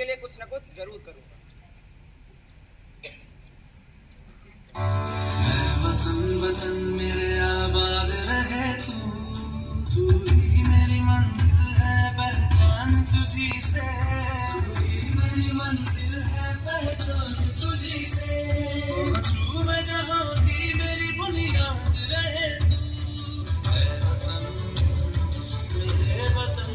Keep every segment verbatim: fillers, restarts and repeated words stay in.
के लिए कुछ न कुछ जरूर करूंगा। वतन वतन मेरे आबाद रहे तू, तू ही मेरी मंजिल है पहचान तुझी से, तू ही मेरी मंजिल है पहचान तुझी से, तू मैं जहाँ की मेरी बुनियाद रहे तू, ऐ वतन मेरे वतन।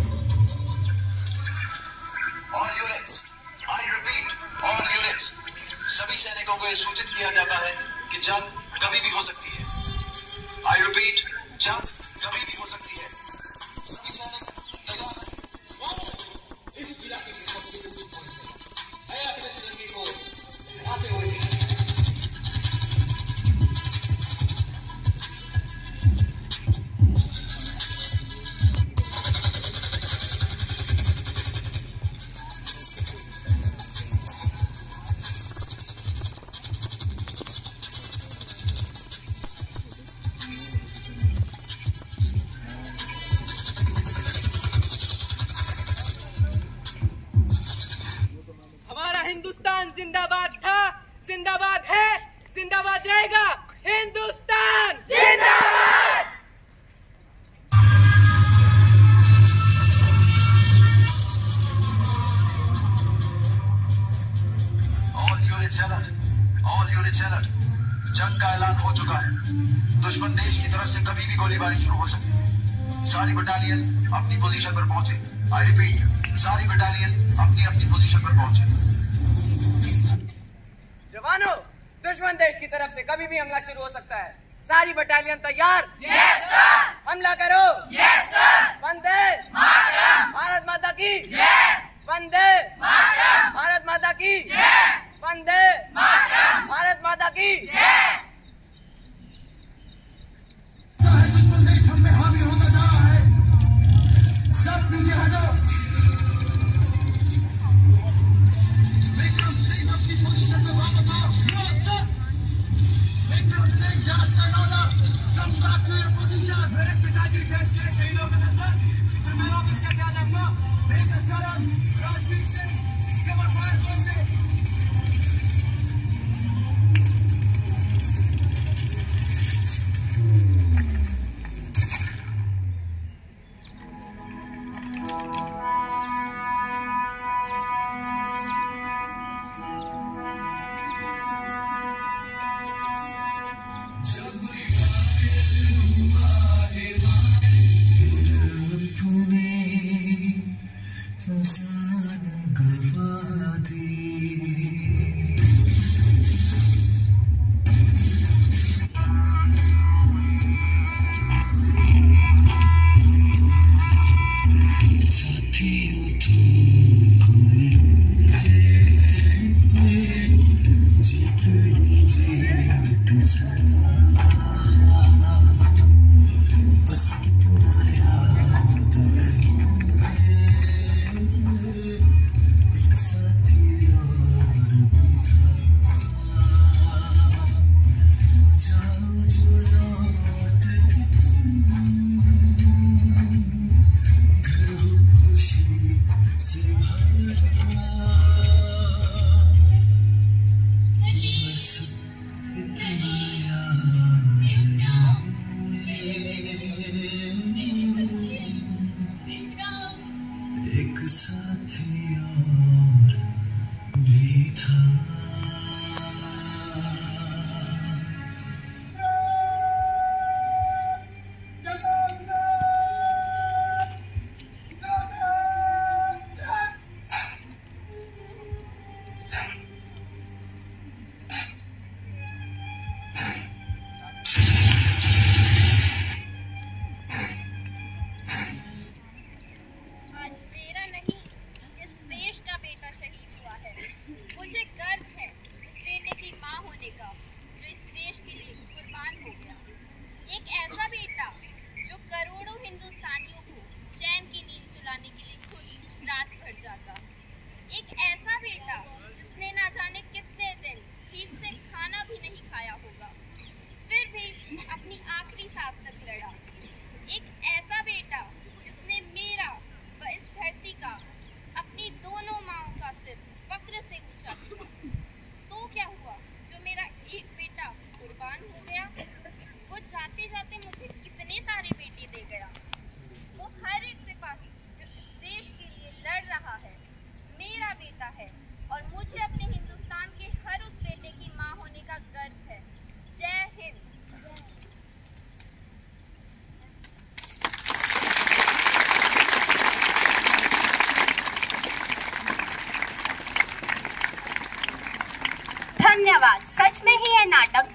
All units, I repeat, all units, सभी सैनिकों को यह सूचित किया जाता है कि जंग कभी भी हो सकती है। I repeat, जंग कभी भी हो सकती है। सभी सैनिक तैयार रहें। इस इलाके की सबसे बड़ी पॉइंट है अपने तिरंगे को लहराते हुए हिंदुस्तान जिंदाबाद था, जिंदाबाद है, जिंदाबाद रहेगा। हिंदुस्तान जिंदाबाद। All units alert, all units alert, जंग का ऐलान हो चुका है। दुश्मन देश की तरफ से कभी भी गोलीबारी शुरू हो सकती है। सारी बटालियन अपनी पोजीशन पर पहुंचे। I repeat, सारी बटालियन अपनी अपनी पोजीशन पर पहुंचे। जवानों, दुश्मन देश की तरफ से कभी भी हमला शुरू हो सकता है। सारी बटालियन तैयार? Yes sir. हमला करो। Yes sir. वंदे मातरम। भारत माता की जय। वंदे मातरम। भारत माता की जय। वंदे मातरम। भारत माता की जय। दुश्मन देश हम पे हावी होता जा रहा है, सब पीछे हटो। विक्रम सिंह अपनी पोजीशन पे वापस आओ। विक्रम सिंह याद से लौटा। Come back to your position. मेरे पिताजी देश के शहीदों के नजर फिर मैं वापस क्या ध्यान रखना। Major Karam Rajveer Singh cover fire forces. दोनों माओं का और मुझे अपने हिंदुस्तान के हर उस बेटे की माँ होने का गर्व है। जय हिंद। धन्यवाद। सच में ही यह नाटक